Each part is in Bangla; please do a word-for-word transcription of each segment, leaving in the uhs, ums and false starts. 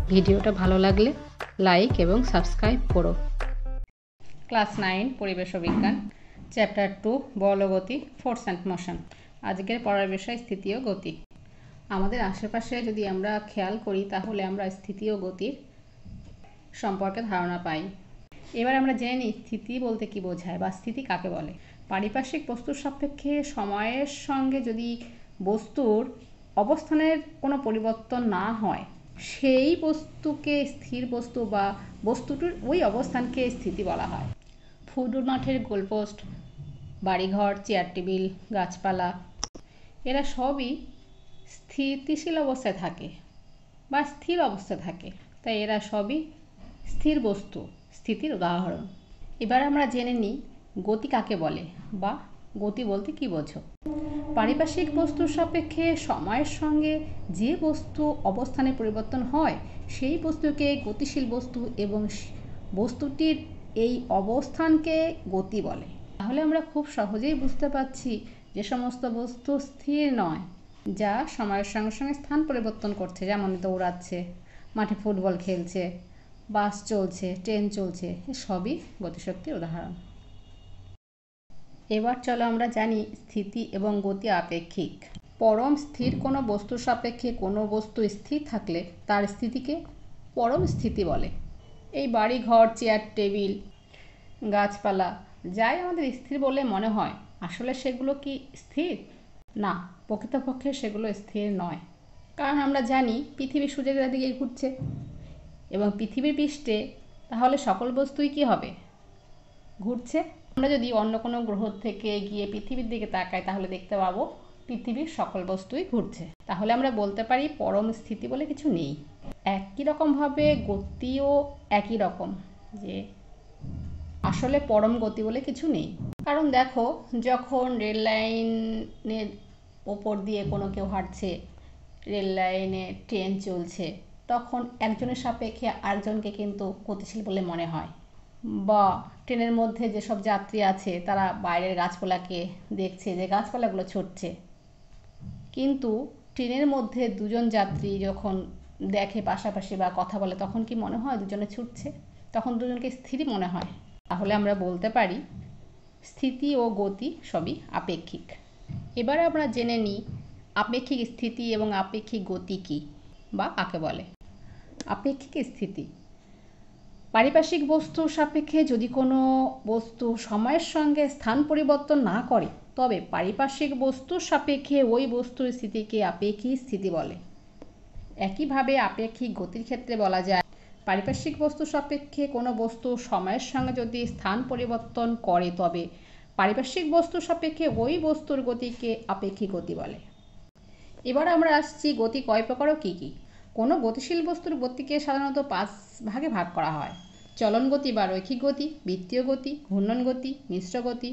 ভিডিওটা ভালো লাগলে লাইক এবং সাবস্ক্রাইব করো। ক্লাস নাইন পরিবেশ বিজ্ঞান, চ্যাপ্টার টু বল ও গতি, ফোর্স অ্যান্ড মোশন। আজকের পড়ার বিষয় স্থিতি ও গতি। আমাদের আশেপাশে যদি আমরা খেয়াল করি তাহলে আমরা স্থিতি ও গতির সম্পর্কে ধারণা পাই। এবার আমরা জেনে নিই স্থিতি বলতে কি বোঝায় বা স্থিতি কাকে বলে। পারিপার্শ্বিক বস্তুর সাপেক্ষে সময়ের সঙ্গে যদি বস্তুর অবস্থানের কোনো পরিবর্তন না হয় সেই বস্তুকে স্থির বস্তু বা বস্তুটির ওই অবস্থানকে স্থিতি বলা হয়। ফুটবল মাঠের গোলপোস্ট, বাড়িঘর, চেয়ার টেবিল, গাছপালা এরা সবই স্থিতিশীল অবস্থায় থাকে বা স্থির অবস্থায় থাকে, তাই এরা সবই স্থির বস্তু, স্থিতির উদাহরণ। এবার আমরা জেনে নিই গতি কাকে বলে বা গতি বলতে কি বোঝো। পারিপার্শ্বিক বস্তুর সাপেক্ষে সময়ের সঙ্গে যে বস্তু অবস্থানে পরিবর্তন হয় সেই বস্তুকে গতিশীল বস্তু এবং বস্তুটির এই অবস্থানকে গতি বলে। তাহলে আমরা খুব সহজেই বুঝতে পারছি যে সমস্ত বস্তু স্থির নয়, যা সময়ের সঙ্গে সঙ্গে স্থান পরিবর্তন করছে, যেমন দৌড়াচ্ছে, মাঠে ফুটবল খেলছে, বাস চলছে, ট্রেন চলছে, সবই গতিশক্তির উদাহরণ। এবার চলো আমরা জানি স্থিতি এবং গতি আপেক্ষিক। পরম স্থির কোনো বস্তুর সাপেক্ষে কোনো বস্তু স্থির থাকলে তার স্থিতিকে পরম স্থিতি বলে। এই বাড়ি, ঘর, চেয়ার টেবিল, গাছপালা যাই আমাদের স্থির বলে মনে হয়, আসলে সেগুলো কি স্থির? না, প্রকৃতপক্ষে সেগুলো স্থির নয়। কারণ আমরা জানি পৃথিবী সূর্যের দিকে ঘুরছে এবং পৃথিবীর পৃষ্ঠে তাহলে সকল বস্তুই কি হবে? ঘুরছে। আমরা যদি অন্য কোনো গ্রহ থেকে গিয়ে পৃথিবীর দিকে তাকাই তাহলে দেখতে পাবো পৃথিবীর সকল বস্তুই ঘুরছে। তাহলে আমরা বলতে পারি পরম স্থিতি বলে কিছু নেই। একই রকমভাবে গতিও একই রকম, যে আসলে পরম গতি বলে কিছু নেই। কারণ দেখো, যখন রেল লাইনের ওপর দিয়ে কোনো কেউ হাঁটছে, রেল লাইনে ট্রেন চলছে, তখন একজনের সাপেক্ষে আরেকজনকে কিন্তু গতিশীল বলে মনে হয়। বা ট্রেনের মধ্যে যেসব যাত্রী আছে তারা বাইরের গাছপালাকে দেখছে যে গাছপালাগুলো ছুটছে, কিন্তু ট্রেনের মধ্যে দুজন যাত্রী যখন দেখে পাশাপাশি বা কথা বলে তখন কি মনে হয় দুজনে ছুটছে? তখন দুজনকে স্থিরই মনে হয়। তাহলে আমরা বলতে পারি স্থিতি ও গতি সবই আপেক্ষিক। এবার আমরা জেনে নিই আপেক্ষিক স্থিতি এবং আপেক্ষিক গতি কী বা কাকে বলে। আপেক্ষিক স্থিতি পারিপার্শ্বিক বস্তুর সাপেক্ষে যদি কোনো বস্তু সময়ের সঙ্গে স্থান পরিবর্তন না করে তবে পারিপার্শ্বিক বস্তুর সাপেক্ষে ওই বস্তুর স্থিতিকে আপেক্ষিক স্থিতি বলে। একইভাবে আপেক্ষিক গতির ক্ষেত্রে বলা যায় পারিপার্শ্বিক বস্তুর সাপেক্ষে কোনো বস্তু সময়ের সঙ্গে যদি স্থান পরিবর্তন করে তবে পারিপার্শ্বিক বস্তুর সাপেক্ষে ওই বস্তুর গতিকে আপেক্ষিক গতি বলে। এবার আমরা আসছি গতি কয় প্রকার ও কী কী। কোনো গতিশীল বস্তুর গতিকে সাধারণত পাঁচ ভাগে ভাগ করা হয়: চলন গতি বা রৈখিক গতি, বৃত্তীয় গতি, ঘূর্ণন গতি, মিশ্র গতি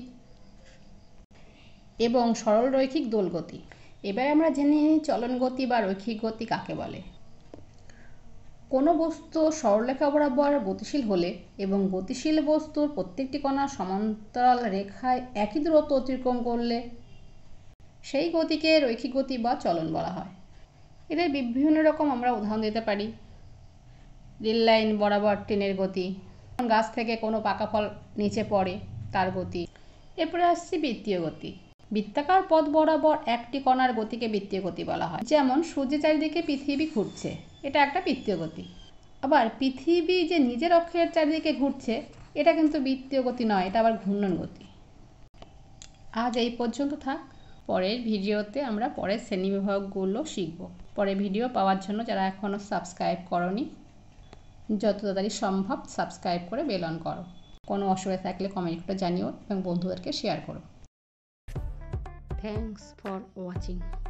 এবং সরল রৈখিক দোল গতি। এবার আমরা জেনে নিই চলন গতি বা রৈখিক গতি কাকে বলে। কোনো বস্তু সরলরেখা বরাবর গতিশীল হলে এবং গতিশীল বস্তুর প্রত্যেকটি কণা সমান্তরাল রেখায় একই দূরত্ব অতিক্রম করলে সেই গতিকে রৈখিক গতি বা চলন বলা হয়। এদের বিভিন্ন রকম আমরা উদাহরণ দিতে পারি: রেল লাইন বরাবর ট্রেনের গতি, গাছ থেকে কোনো পাকা ফল নিচে পড়ে তার গতি। এরপরে আসছে বৃত্তীয় গতি। বৃত্তাকার পথ বরাবর একটি কণার গতিকে বৃত্তীয় গতি বলা হয়। যেমন সূর্যের চারিদিকে পৃথিবী ঘুরছে, এটা একটা বৃত্তীয় গতি। আবার পৃথিবী যে নিজের অক্ষের চারিদিকে ঘুরছে এটা কিন্তু বৃত্তীয় গতি নয়, এটা আবার ঘূর্ণন গতি। আজ এই পর্যন্ত থাক, পরের ভিডিওতে আমরা পরের শ্রেণীবিভাগগুলো শিখব। পরের ভিডিও পাওয়ার জন্য যারা এখনও সাবস্ক্রাইব করনি, যত তাড়াতাড়ি সম্ভব সাবস্ক্রাইব করে বেল অন করো। কোনো অসুবিধা থাকলে কমেন্ট করে জানিও এবং বন্ধুদেরকে শেয়ার করো। Thanks for watching.